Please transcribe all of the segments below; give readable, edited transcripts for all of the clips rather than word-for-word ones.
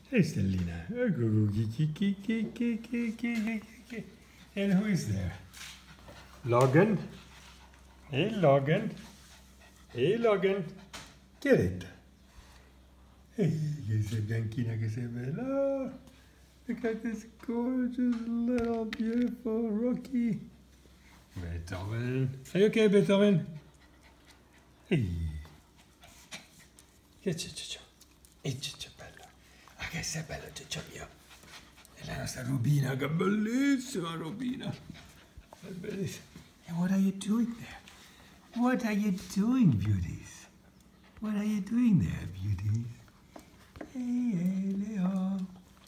Hey, Stellina. And who is there? Logan? Hey, Logan. Hey, Logan. Get it. Hey, qué bianchina che sei bella. Look at this gorgeous little beautiful rookie. Beethoven. Are you okay, Beethoven? Hey. Che c'è, Ciccio? E Ciccio bello. Ah, che sei bello, Ciccio mio. È la nostra Rubina, che bellissima Rubina. È bellissima. And what are you doing there? What are you doing, beauties? What are you doing there, beauties? Hey, Leo.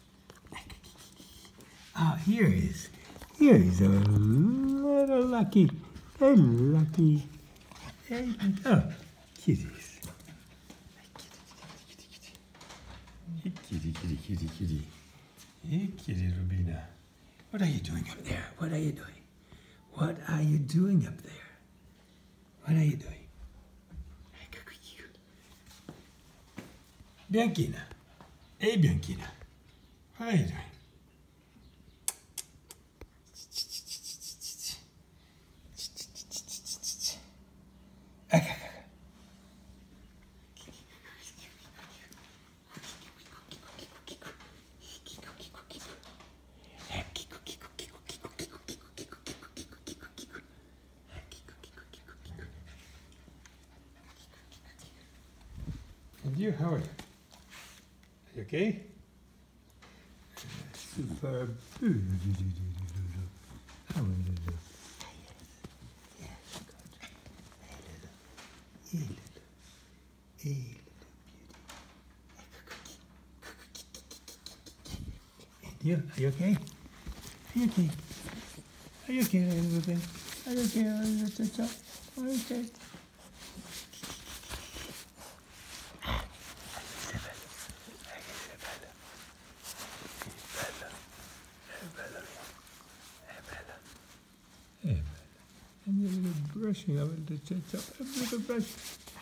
Ah, here is a little Lucky. Hey, Lucky. Hey, oh, kitties. Hey, kitty. Hey, kitty, Rubina. What are you doing up there? What are you doing? What are you doing up there? What are you doing? Bianchina. Hey, Bianchina. What are you doing? And you, how are you? Are you okay? Super. How are you? Hey, little beauty. And you, are you okay? Are you okay? Are you okay, little thing? Are you okay, little child? Are you okay? And you're a little brushing of it, a little brush.